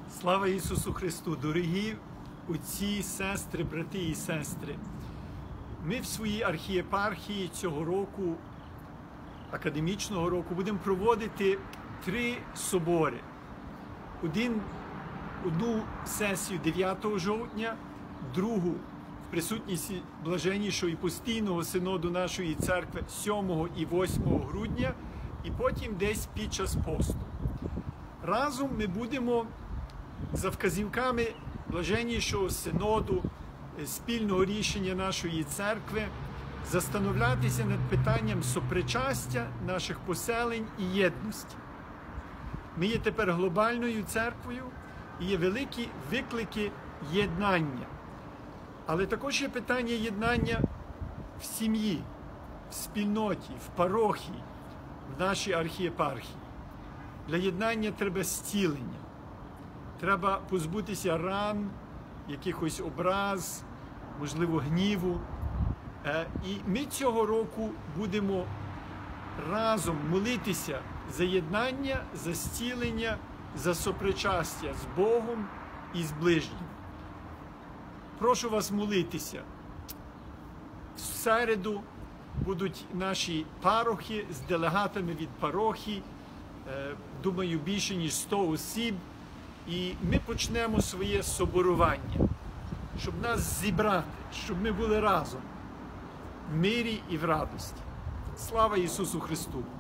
Слава Ісусу Христу! Дорогі отці, сестри, брати і сестри! Ми в своїй архієпархії цього року, академічного року, будемо проводити 3 собори. Одну сесію 9 жовтня, другу в присутності блаженнішого і постійного синоду нашої церкви 7 і 8 грудня, і потім десь під час посту. Разом ми будемо за вказівками блаженнішого синоду, спільного рішення нашої церкви, застановлятися над питанням сопричастя наших поселень і єдності. Ми є тепер глобальною церквою і є великі виклики єднання. Але також є питання єднання в сім'ї, в спільноті, в парохії, в нашій архієпархії. Для єднання треба зцілення. Треба позбутися ран, якихось образ, можливо, гніву. І ми цього року будемо разом молитися за єднання, за зцілення, за сопричастя з Богом і з ближнім. Прошу вас молитися. В середу будуть наші парохи з делегатами від парохій, думаю, більше ніж 100 осіб. І ми почнемо своє соборування, щоб нас зібрати, щоб ми були разом в мирі і в радості. Слава Ісусу Христу!